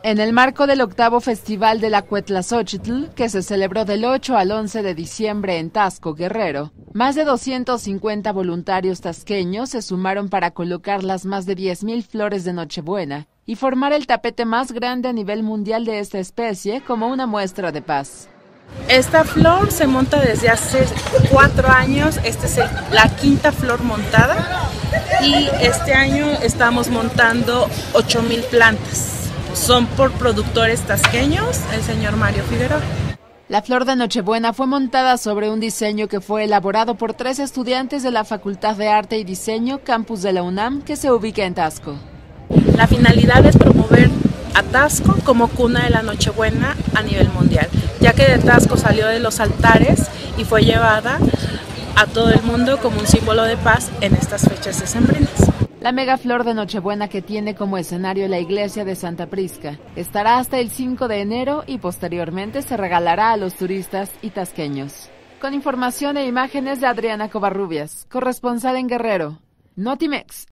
En el marco del 8º Festival de la Cuetlazóchitl, que se celebró del 8 al 11 de diciembre en Taxco, Guerrero, más de 250 voluntarios tasqueños se sumaron para colocar las más de 10,000 flores de Nochebuena y formar el tapete más grande a nivel mundial de esta especie como una muestra de paz. Esta flor se monta desde hace 4 años, esta es la 5ª flor montada y este año estamos montando 8,000 plantas. Son por productores tasqueños, el señor Mario Figueroa. La flor de Nochebuena fue montada sobre un diseño que fue elaborado por 3 estudiantes de la Facultad de Arte y Diseño, campus de la UNAM, que se ubica en Taxco. La finalidad es promover a Taxco como cuna de la Nochebuena a nivel mundial, ya que de Taxco salió de los altares y fue llevada a todo el mundo como un símbolo de paz en estas fechas decembrinas. La mega flor de Nochebuena, que tiene como escenario la iglesia de Santa Prisca, estará hasta el 5 de enero y posteriormente se regalará a los turistas y tasqueños. Con información e imágenes de Adriana Covarrubias, corresponsal en Guerrero, Notimex.